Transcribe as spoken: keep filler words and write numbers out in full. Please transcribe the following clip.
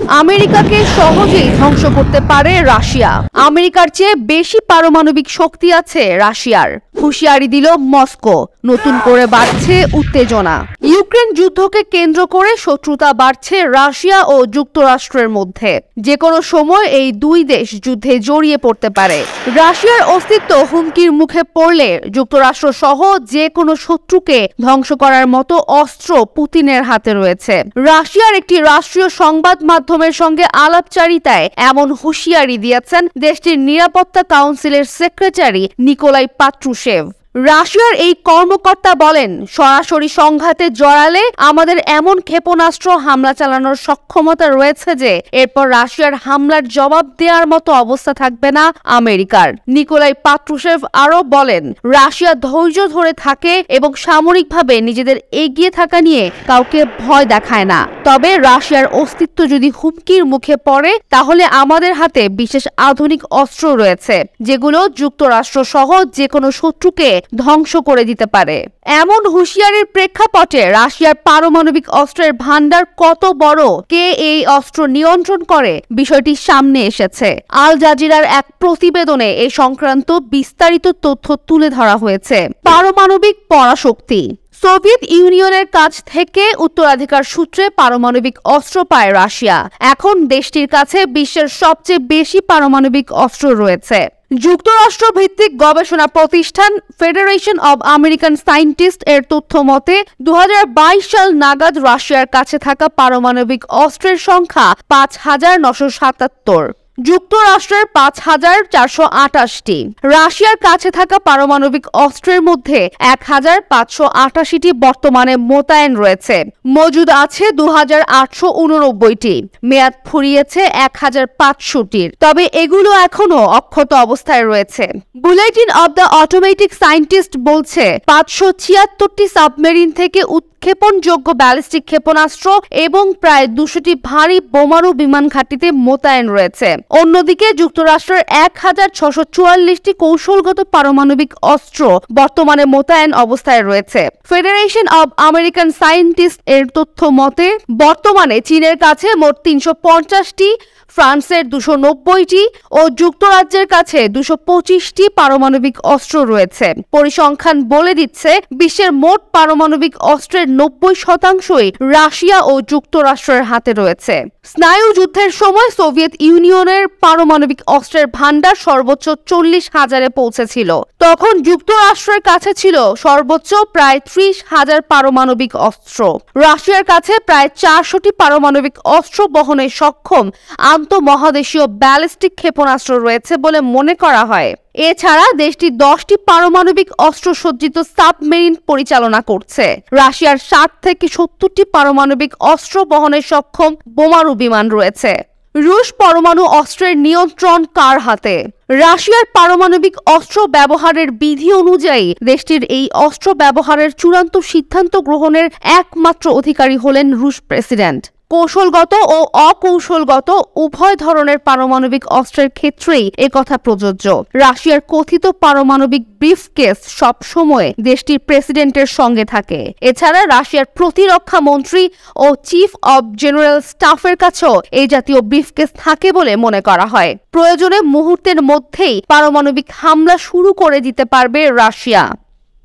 আমেরিকাকে সহজেই ধ্বংস করতে পারে রাশিয়া। আমেরিকার চেয়ে বেশি পারমাণবিক শক্তি আছে রাশিয়ার, হুঁশিয়ারি দিল মস্কো। নতুন করে বাড়ছে উত্তেজনা। ইউক্রেন যুদ্ধকে কেন্দ্র করে শত্রুতা বাড়ছে রাশিয়া ও যুক্তরাষ্ট্রের মধ্যে। যে কোনো সময় এই দুই দেশ যুদ্ধে জড়িয়ে পড়তে পারে। রাশিয়ার অস্তিত্ব হুমকির মুখে পড়লে যুক্তরাষ্ট্র সহ যে কোনো শত্রুকে ধ্বংস করার মতো অস্ত্র পুতিনের হাতে রয়েছে। রাশিয়ার একটি রাষ্ট্রীয় সংবাদ মাধ্যমের সঙ্গে আলাপচারিতায় এমন হুঁশিয়ারি দিয়েছেন দেশটির নিরাপত্তা কাউন্সিলের সেক্রেটারি নিকোলাই পাত্রুশেভ। রাশিয়ার এই কর্মকর্তা বলেন, সরাসরি সংঘাতে জড়ালে আমাদের এমন ক্ষেপণাস্ত্র হামলা চালানোর সক্ষমতা রয়েছে যে এরপর রাশিয়ার হামলার জবাব দেওয়ার মতো অবস্থা থাকবে না আমেরিকার। নিকোলাই পাত্রুশেভ আরও বলেন, রাশিয়া ধৈর্য ধরে থাকে এবং সামরিকভাবে নিজেদের এগিয়ে থাকা নিয়ে কাউকে ভয় দেখায় না। তবে রাশিয়ার অস্তিত্ব যদি হুমকির মুখে পড়ে তাহলে আমাদের হাতে বিশেষ আধুনিক অস্ত্র রয়েছে, যেগুলো যুক্তরাষ্ট্র সহ যে কোনো শত্রুকে ধ্বংস করে দিতে পারে। এমন হুঁশিয়ারির প্রেক্ষাপটে রাশিয়ার পারমাণবিক অস্ত্রের ভান্ডার কত বড়, কে এই অস্ত্র নিয়ন্ত্রণ করে, বিষয়টি সামনে এসেছে। আল জাজিরার এক প্রতিবেদনে এ সংক্রান্ত বিস্তারিত তথ্য তুলে ধরা হয়েছে। পারমাণবিক পরাশক্তি। সোভিয়েত ইউনিয়নের কাছ থেকে উত্তরাধিকার সূত্রে পারমাণবিক অস্ত্র পায় রাশিয়া। এখন দেশটির কাছে বিশ্বের সবচেয়ে বেশি পারমাণবিক অস্ত্র রয়েছে। যুক্তরাষ্ট্র ভিত্তিক গবেষণা প্রতিষ্ঠান ফেডারেশন অব আমেরিকান সায়েন্টিস্ট এর তথ্য মতে দু হাজার বাইশ সাল নাগাদ রাশিয়ার কাছে থাকা পারমাণবিক অস্ত্রের সংখ্যা পাঁচ হাজার নশো সাতাত্তর। যুক্তরাষ্ট্রের পাঁচ হাজার চারশো আটাশটি। রাশিয়ার কাছে থাকা পারমাণবিক অস্ত্রের মধ্যে এক হাজার পাঁচশো আটাশিটি বর্তমানে মোতায়েন রয়েছে। মজুদ আছে দু হাজার আটশো উননব্বইটি। মেয়াদ ফুরিয়েছে এক হাজার পাঁচশোটির। তবে এগুলো এখনো অক্ষত অবস্থায় রয়েছে। Bulletin of the automatic scientist বলছে, পাঁচশো ছিয়াত্তরটি সাবমেরিন থেকে উৎক্ষেপণযোগ্য ব্যালিস্টিক ক্ষেপণাস্ত্র এবং প্রায় দুশোটি ভারী বোমারু বিমান ঘাঁটিতে মোতায়েন রয়েছে। অন্যদিকে যুক্তরাষ্ট্রের এক হাজার ছশো চুয়াল্লিশটি কৌশলগত পারমাণবিক অস্ত্র বর্তমানে মোতায়েন অবস্থায় রয়েছে। ফেডারেশন অব আমেরিকান সায়েন্টিস্ট এর তথ্য মতে বর্তমানে চীনের কাছে মোট তিনশো পঞ্চাশটি, ফ্রান্সের দুশো নব্বইটি ও যুক্তরাজ্যের কাছে দুশো পঁচিশটি পারমাণবিক অস্ত্র রয়েছে। পরিসংখ্যান বলে দিচ্ছে বিশ্বের মোট পারমাণবিক অস্ত্রের নব্বই শতাংশই রাশিয়া ও যুক্তরাষ্ট্রের হাতে রয়েছে। স্নায়ু যুদ্ধের সময় সোভিয়েত ইউনিয়নের পারমাণবিক অস্ত্রের ভান্ডার সর্বোচ্চ চল্লিশ হাজারে পৌঁছেছিল। তখন যুক্তরাষ্ট্রের কাছে ছিল সর্বোচ্চ প্রায় ত্রিশ হাজার পারমাণবিক অস্ত্র। রাশিয়ার কাছে প্রায় চারশোটি পারমাণবিক অস্ত্র বহনে সক্ষম আন্তঃমহাদেশীয় ব্যালিস্টিক ক্ষেপণাস্ত্র রয়েছে বলে মনে করা হয়। এছাড়া দেশটি দশটি পারমাণবিক অস্ত্র সজ্জিত সাবমেরিন পরিচালনা করছে। রাশিয়ার ষাট থেকে সত্তরটি পারমাণবিক অস্ত্র বহনে সক্ষম বোমারু বিমান রয়েছে। রুশ পরমাণু অস্ত্রের নিয়ন্ত্রণ কার হাতে? রাশিয়ার পারমাণবিক অস্ত্র ব্যবহারের বিধি অনুযায়ী দেশটির এই অস্ত্র ব্যবহারের চূড়ান্ত সিদ্ধান্ত গ্রহণের একমাত্র অধিকারী হলেন রুশ প্রেসিডেন্ট। কৌশলগত ও অকৌশলগত উভয় ধরনের পারমাণবিক অস্ত্রের ক্ষেত্রেই একথা প্রযোজ্য। রাশিয়ার কথিত পারমাণবিক ব্রিফকেস সব সময় দেশটির প্রেসিডেন্টের সঙ্গে থাকে। এছাড়া রাশিয়ার প্রতিরক্ষা মন্ত্রী ও চিফ অব জেনারেল স্টাফের কাছেও এই জাতীয় ব্রিফকেস থাকে বলে মনে করা হয়। প্রয়োজনে মুহূর্তের মধ্যেই পারমাণবিক হামলা শুরু করে দিতে পারবে রাশিয়া।